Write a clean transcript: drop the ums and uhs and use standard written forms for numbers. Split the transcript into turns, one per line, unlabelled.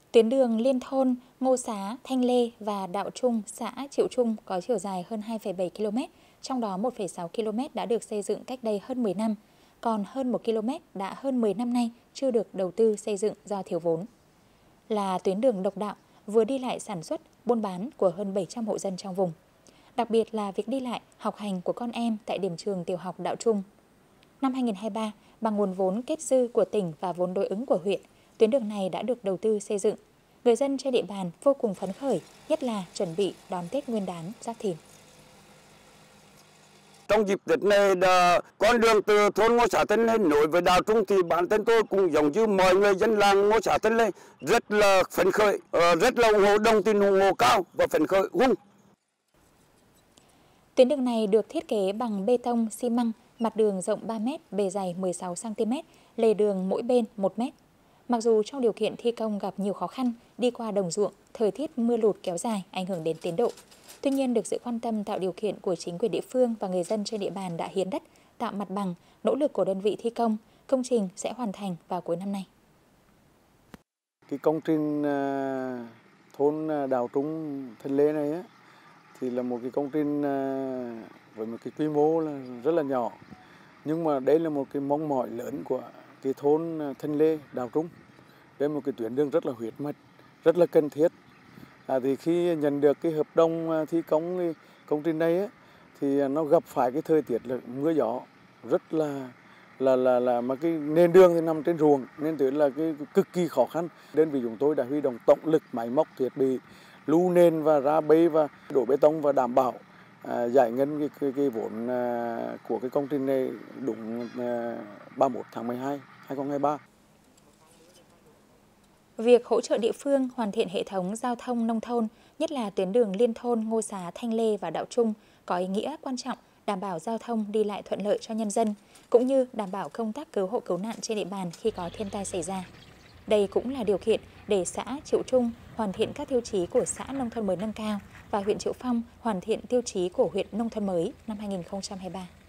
Tuyến đường liên thôn Ngô Xá, Thanh Lê và Đạo Trung, xã Triệu Trung có chiều dài hơn 2,7 km, trong đó 1,6 km đã được xây dựng cách đây hơn 10 năm, còn hơn 1 km đã hơn 10 năm nay chưa được đầu tư xây dựng do thiếu vốn. Là tuyến đường độc đạo, vừa đi lại sản xuất, buôn bán của hơn 700 hộ dân trong vùng. Đặc biệt là việc đi lại, học hành của con em tại điểm trường tiểu học Đạo Trung. Năm 2023, bằng nguồn vốn kết dư của tỉnh và vốn đối ứng của huyện, tuyến đường này đã được đầu tư xây dựng. Người dân trên địa bàn vô cùng phấn khởi, nhất là chuẩn bị đón Tết Nguyên đán Giáp Thìn.
Trong dịp Tết này, con đường từ thôn Ngô Xá Thanh Lê nối với Đạo Trung thì bản thân tôi cũng giống như mọi người dân làng Ngô Xá Thanh Lê rất là phấn khởi, rất là ủng hộ, đồng tình ủng hộ cao và phấn khởi hung.
Tuyến đường này được thiết kế bằng bê tông, xi măng, mặt đường rộng 3 m, bề dày 16 cm, lề đường mỗi bên 1 m. Mặc dù trong điều kiện thi công gặp nhiều khó khăn, đi qua đồng ruộng, thời tiết mưa lụt kéo dài ảnh hưởng đến tiến độ. Tuy nhiên, được sự quan tâm tạo điều kiện của chính quyền địa phương và người dân trên địa bàn đã hiến đất, tạo mặt bằng, nỗ lực của đơn vị thi công trình sẽ hoàn thành vào cuối năm nay.
Cái công trình thôn Đạo Trung Thanh Lê này thì là một cái công trình với một cái quy mô là rất là nhỏ, nhưng mà đây là một cái mong mỏi lớn của cái thôn Thanh Lê, Đạo Trung. Đây là một cái tuyến đường rất là huyết mạch, rất là cần thiết. Thì khi nhận được cái hợp đồng thi công cái công trình này thì nó gặp phải cái thời tiết là mưa gió rất là mà cái nền đường thì nằm trên ruộng nên tuyến là cái cực kỳ khó khăn. Đơn vị chúng tôi đã huy động tổng lực, máy móc, thiết bị, lưu nền và ra bê và đổ bê tông và đảm bảo giải ngân cái vốn của cái công trình này đúng 31 tháng 12, 2023.
Việc hỗ trợ địa phương hoàn thiện hệ thống giao thông nông thôn, nhất là tuyến đường liên thôn Ngô Xá, Thanh Lê và Đạo Trung có ý nghĩa quan trọng đảm bảo giao thông đi lại thuận lợi cho nhân dân, cũng như đảm bảo công tác cứu hộ cứu nạn trên địa bàn khi có thiên tai xảy ra. Đây cũng là điều kiện để xã Triệu Trung hoàn thiện các tiêu chí của xã nông thôn mới nâng cao và huyện Triệu Phong hoàn thiện tiêu chí của huyện nông thôn mới năm 2023.